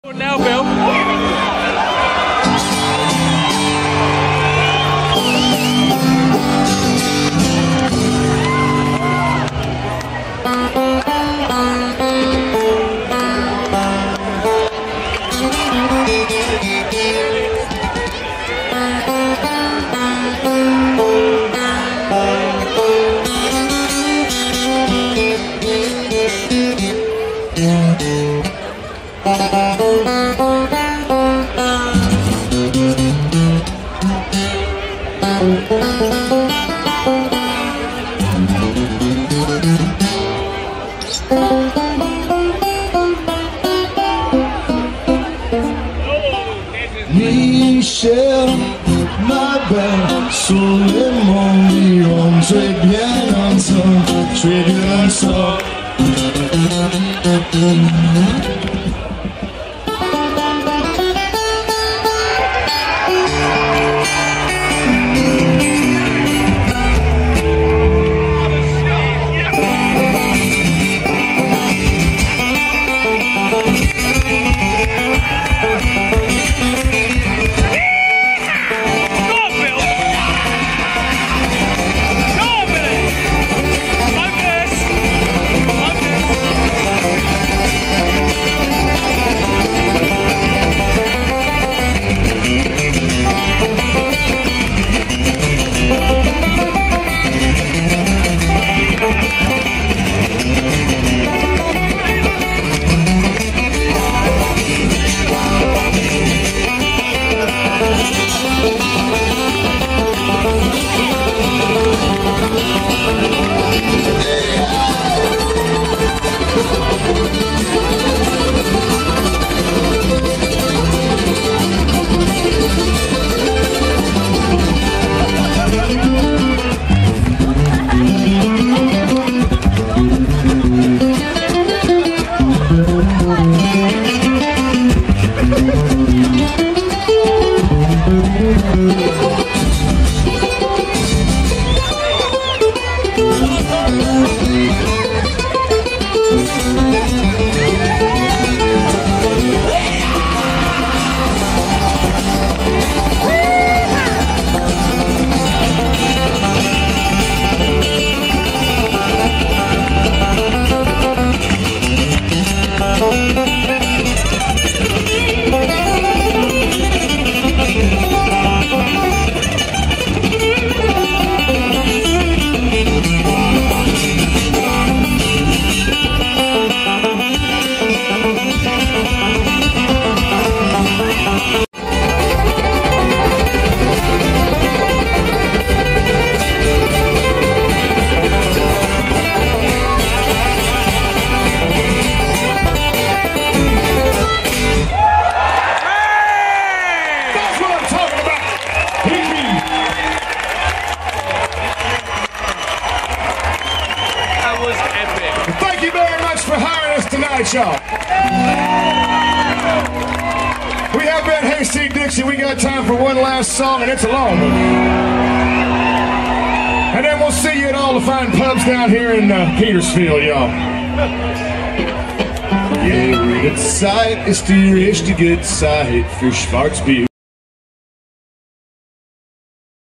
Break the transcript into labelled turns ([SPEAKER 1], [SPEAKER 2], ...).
[SPEAKER 1] Now, Bill.
[SPEAKER 2] Michel, ma belle, sur le monde, je vais bien ensemble, je vais bien ensemble. Thank you very much for hiring us tonight, y'all. We have been Hayseed Dixie. We got time for one last song, and it's a long one. And then we'll see you at all the fine pubs down here in Petersfield, y'all. Ja, die Zeit ist die richtige Zeit für Schwarzbier.